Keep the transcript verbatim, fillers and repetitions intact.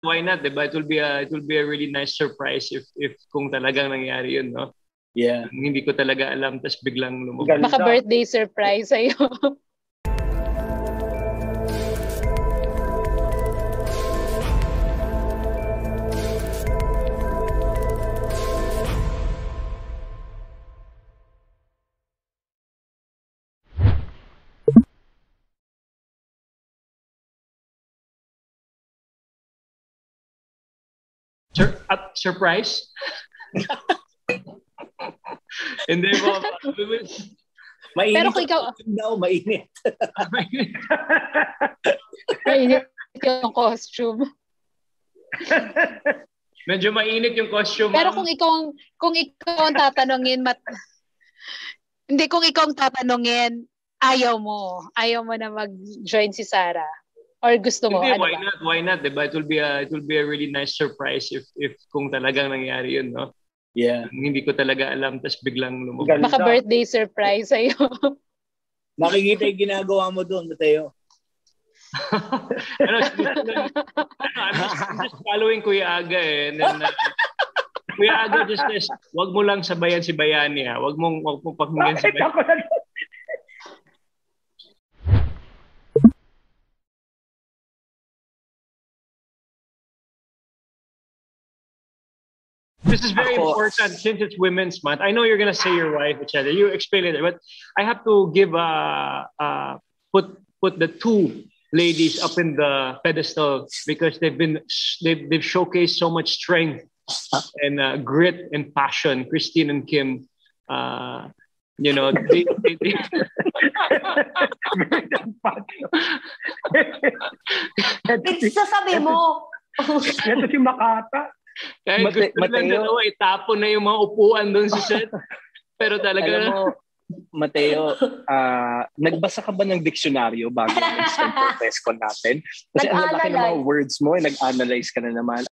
Why not, diba? It will be a, it will be a really nice surprise if if kung talagang nangyari yun, no? Yeah. Hindi ko talaga alam, tas biglang lumabas. Baka birthday surprise sa'yo. Sur- uh, surprise? Hindi mo. Mainit. Pero kung ikaw... daw, mainit. Mainit yung costume. Medyo mainit yung costume. Pero kung ikaw, kung ikaw ang tatanungin, mat... hindi, kung ikaw ang tatanungin, ayaw mo. Ayaw mo na mag-join si Sarah. Or gusto mo? Hindi, ano why ba? not? Why not? Diba? It will be a, it will be a really nice surprise if if kung talagang nangyari yun, no? Yeah. Hindi ko talaga alam, tas biglang lumabas. Baka birthday surprise sa'yo. Nakikita yung ginagawa mo doon, Matteo. ano, ano, I'm just, I'm just following Kuya Aga eh. And then, uh, Kuya Aga just says, wag mo lang sabayan si Bayani ha. Wag mong, wag mong pakinggan si Bayani. This is very Ako. important since it's Women's Month. I know you're gonna say your wife, et cetera. You explain it, but I have to give uh, uh put put the two ladies up in the pedestal because they've been they've they've showcased so much strength and uh, grit and passion. Christine and Kim, uh, you know, they, they, they Sasabi mo. Ito si Makata. Kahit Mate- gusto lang Matteo. dalawa, itapon na yung mga upuan doon sa set. Pero talaga... Alam mo, Matteo, uh, nagbasa ka ba ng diksyonaryo bago mag-start yung press con natin? Kasi ang lalaki ng mga Nag-analyze. words mo, eh, nag-analyze ka na naman.